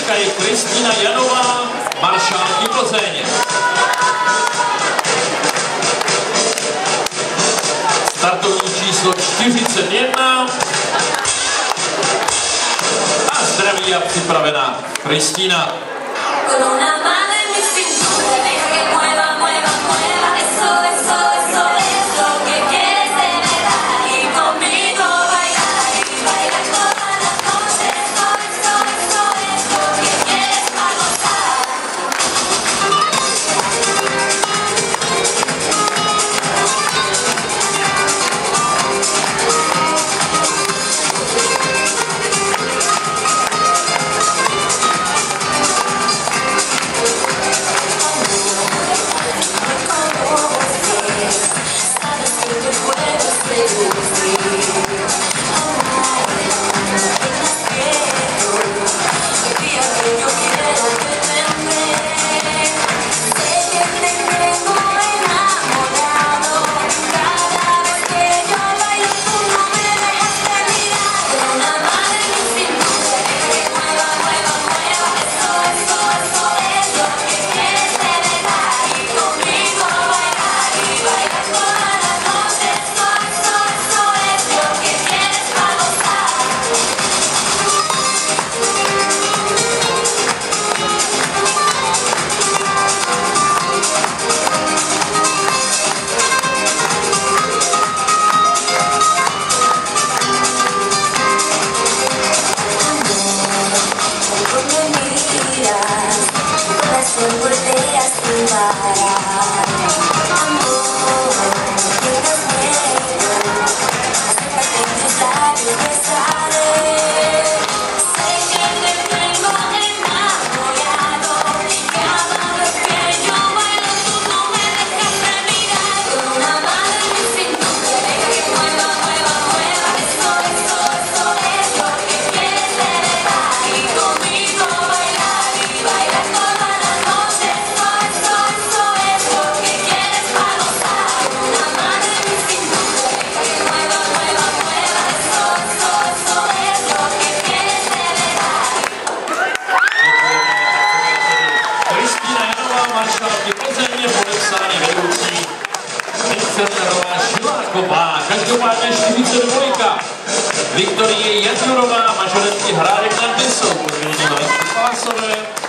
Dvojka je Kristýna Janová, maršálky Plzeň. Startovní číslo 41. A zdraví a připravená Kristýna. Maršálky Plzeň, podepsání vedoucí Vincentová Šiláková, každopádně 42. Viktorie Jadjurová, mažoretky Hrádek nad Nisou, podvědění Valentky Pásové.